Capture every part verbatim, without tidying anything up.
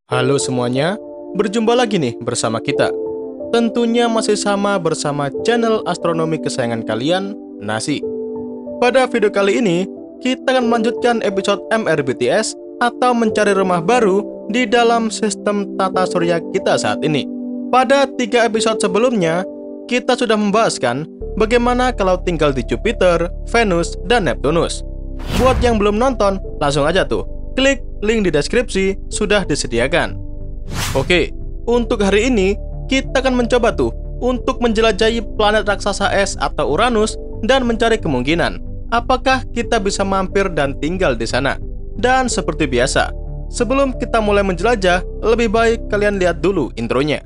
Halo semuanya, berjumpa lagi nih bersama kita. Tentunya masih sama bersama channel astronomi kesayangan kalian, Nasi. Pada video kali ini, kita akan melanjutkan episode M R B T S atau mencari rumah baru di dalam sistem tata surya kita saat ini. Pada tiga episode sebelumnya, kita sudah membahaskan bagaimana kalau tinggal di Jupiter, Venus, dan Neptunus. Buat yang belum nonton, langsung aja tuh klik link di deskripsi, sudah disediakan. Oke, untuk hari ini kita akan mencoba tuh untuk menjelajahi planet raksasa es atau Uranus dan mencari kemungkinan apakah kita bisa mampir dan tinggal di sana. Dan seperti biasa, sebelum kita mulai menjelajah, lebih baik kalian lihat dulu intronya.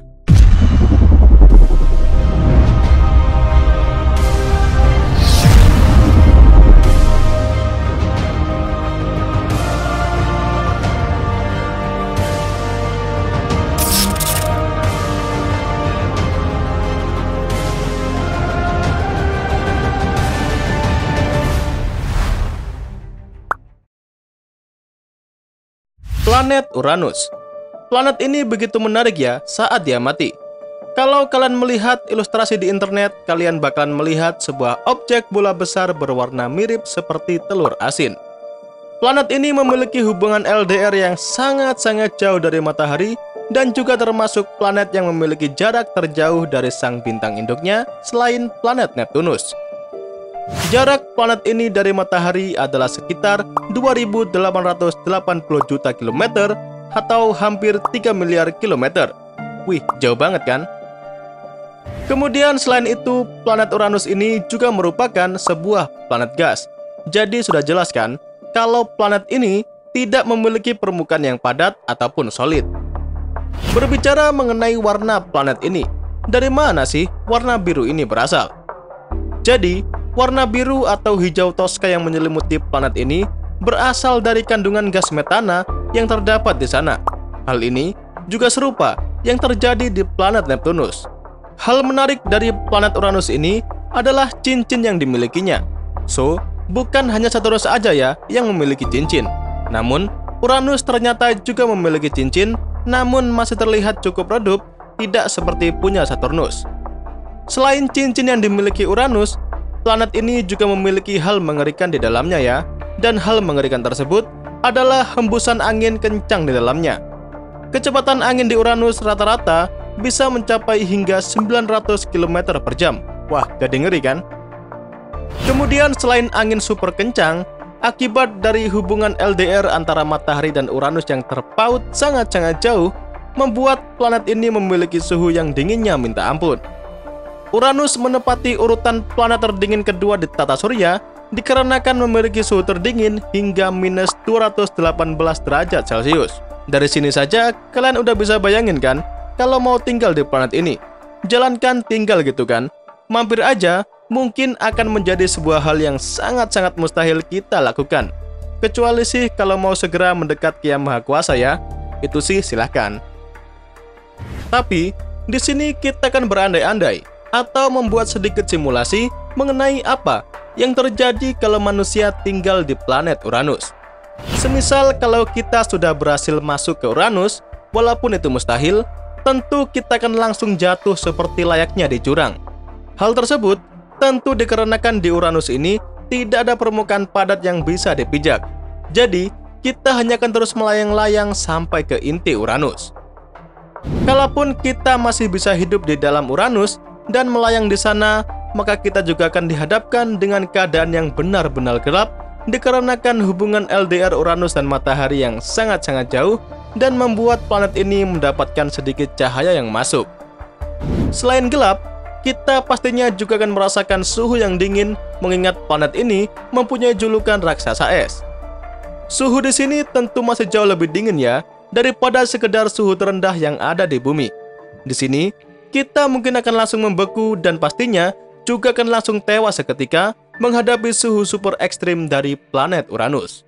Planet Uranus. Planet ini begitu menarik ya saat diamati. Kalau kalian melihat ilustrasi di internet, kalian bakalan melihat sebuah objek bola besar berwarna mirip seperti telur asin. Planet ini memiliki hubungan L D R yang sangat-sangat jauh dari matahari dan juga termasuk planet yang memiliki jarak terjauh dari sang bintang induknya selain planet Neptunus. Jarak planet ini dari matahari adalah sekitar dua ribu delapan ratus delapan puluh juta kilometer atau hampir tiga miliar kilometer. Wih, jauh banget kan? Kemudian selain itu, planet Uranus ini juga merupakan sebuah planet gas. Jadi sudah jelas kan kalau planet ini tidak memiliki permukaan yang padat ataupun solid. Berbicara mengenai warna planet ini, dari mana sih warna biru ini berasal? Jadi, warna biru atau hijau toska yang menyelimuti planet ini berasal dari kandungan gas metana yang terdapat di sana. Hal ini juga serupa yang terjadi di planet Neptunus. Hal menarik dari planet Uranus ini adalah cincin yang dimilikinya. So, bukan hanya Saturnus aja ya yang memiliki cincin. Namun, Uranus ternyata juga memiliki cincin, namun masih terlihat cukup redup, tidak seperti punya Saturnus. Selain cincin yang dimiliki Uranus, planet ini juga memiliki hal mengerikan di dalamnya ya. Dan hal mengerikan tersebut adalah hembusan angin kencang di dalamnya. Kecepatan angin di Uranus rata-rata bisa mencapai hingga sembilan ratus kilometer per jam. Wah, jadi ngeri kan? Kemudian selain angin super kencang, akibat dari hubungan L D R antara matahari dan Uranus yang terpaut sangat-sangat jauh, membuat planet ini memiliki suhu yang dinginnya minta ampun. Uranus menempati urutan planet terdingin kedua di tata surya dikarenakan memiliki suhu terdingin hingga minus dua ratus delapan belas derajat Celcius. Dari sini saja kalian udah bisa bayangin kan kalau mau tinggal di planet ini. Jalankan tinggal gitu kan. Mampir aja mungkin akan menjadi sebuah hal yang sangat-sangat mustahil kita lakukan. Kecuali sih kalau mau segera mendekat ke Yang Maha Kuasa ya. Itu sih silahkan. Tapi di sini kita akan berandai-andai atau membuat sedikit simulasi mengenai apa yang terjadi kalau manusia tinggal di planet Uranus. Semisal kalau kita sudah berhasil masuk ke Uranus, walaupun itu mustahil, tentu kita akan langsung jatuh seperti layaknya di jurang. Hal tersebut tentu dikarenakan di Uranus ini tidak ada permukaan padat yang bisa dipijak. Jadi, kita hanya akan terus melayang-layang sampai ke inti Uranus. Kalaupun kita masih bisa hidup di dalam Uranus dan melayang di sana, maka kita juga akan dihadapkan dengan keadaan yang benar-benar gelap dikarenakan hubungan L D R Uranus dan matahari yang sangat-sangat jauh dan membuat planet ini mendapatkan sedikit cahaya yang masuk. Selain gelap, kita pastinya juga akan merasakan suhu yang dingin mengingat planet ini mempunyai julukan raksasa es. Suhu di sini tentu masih jauh lebih dingin ya daripada sekedar suhu terendah yang ada di bumi. Di sini kita mungkin akan langsung membeku dan pastinya juga akan langsung tewas seketika menghadapi suhu super ekstrim dari planet Uranus.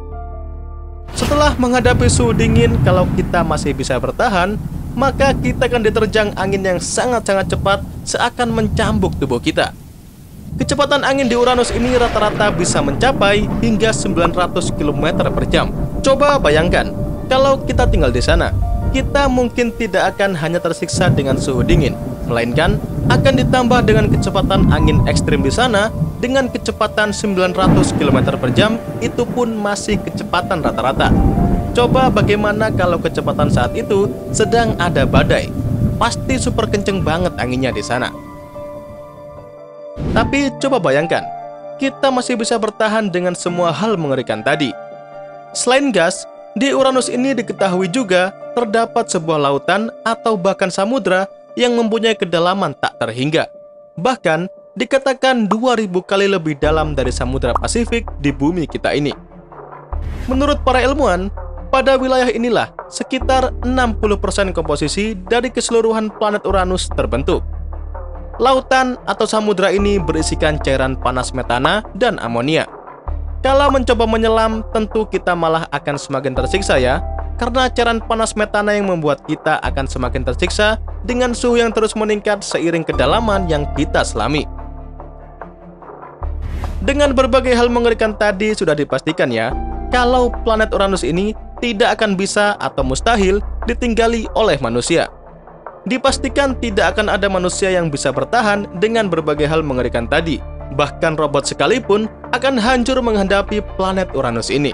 Setelah menghadapi suhu dingin, kalau kita masih bisa bertahan, maka kita akan diterjang angin yang sangat-sangat cepat seakan mencambuk tubuh kita. Kecepatan angin di Uranus ini rata-rata bisa mencapai hingga sembilan ratus kilometer per jam. Coba bayangkan, kalau kita tinggal di sana, kita mungkin tidak akan hanya tersiksa dengan suhu dingin, melainkan akan ditambah dengan kecepatan angin ekstrim di sana dengan kecepatan sembilan ratus kilometer per jam, itu pun masih kecepatan rata-rata. Coba bagaimana kalau kecepatan saat itu sedang ada badai? Pasti super kenceng banget anginnya di sana. Tapi coba bayangkan, kita masih bisa bertahan dengan semua hal mengerikan tadi. Selain gas, di Uranus ini diketahui juga terdapat sebuah lautan atau bahkan samudra yang mempunyai kedalaman tak terhingga. Bahkan dikatakan dua ribu kali lebih dalam dari Samudra Pasifik di bumi kita ini. Menurut para ilmuwan, pada wilayah inilah sekitar enam puluh persen komposisi dari keseluruhan planet Uranus terbentuk. Lautan atau samudra ini berisikan cairan panas metana dan amonia. Kalau mencoba menyelam, tentu kita malah akan semakin tersiksa ya, karena cairan panas metana yang membuat kita akan semakin tersiksa dengan suhu yang terus meningkat seiring kedalaman yang kita selami. Dengan berbagai hal mengerikan tadi sudah dipastikan ya, kalau planet Uranus ini tidak akan bisa atau mustahil ditinggali oleh manusia. Dipastikan tidak akan ada manusia yang bisa bertahan dengan berbagai hal mengerikan tadi. Bahkan robot sekalipun akan hancur menghadapi planet Uranus ini.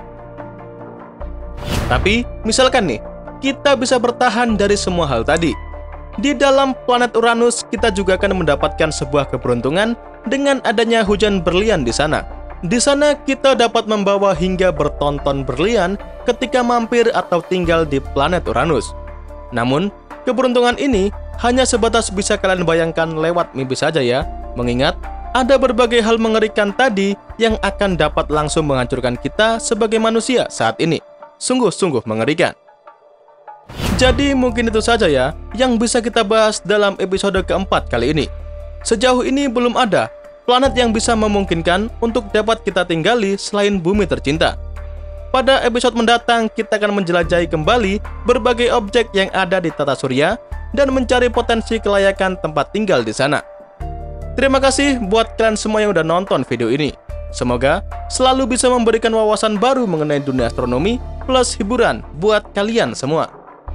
Tapi, misalkan nih, kita bisa bertahan dari semua hal tadi. Di dalam planet Uranus, kita juga akan mendapatkan sebuah keberuntungan dengan adanya hujan berlian di sana. Di sana, kita dapat membawa hingga berton-ton berlian ketika mampir atau tinggal di planet Uranus. Namun, keberuntungan ini hanya sebatas bisa kalian bayangkan lewat mimpi saja ya, mengingat ada berbagai hal mengerikan tadi yang akan dapat langsung menghancurkan kita sebagai manusia saat ini. Sungguh-sungguh mengerikan. Jadi mungkin itu saja ya yang bisa kita bahas dalam episode keempat kali ini. Sejauh ini belum ada planet yang bisa memungkinkan untuk dapat kita tinggali selain bumi tercinta. Pada episode mendatang kita akan menjelajahi kembali berbagai objek yang ada di tata surya dan mencari potensi kelayakan tempat tinggal di sana. Terima kasih buat kalian semua yang udah nonton video ini. Semoga selalu bisa memberikan wawasan baru mengenai dunia astronomi plus hiburan buat kalian semua.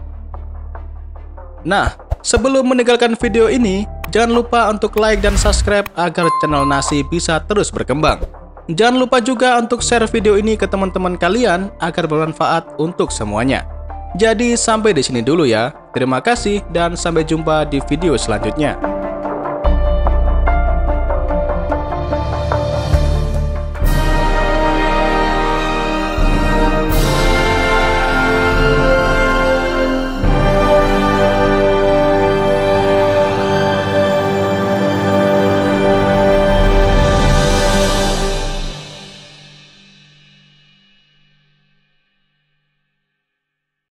Nah, sebelum meninggalkan video ini, jangan lupa untuk like dan subscribe agar channel Nasi bisa terus berkembang. Jangan lupa juga untuk share video ini ke teman-teman kalian agar bermanfaat untuk semuanya. Jadi sampai di sini dulu ya. Terima kasih dan sampai jumpa di video selanjutnya.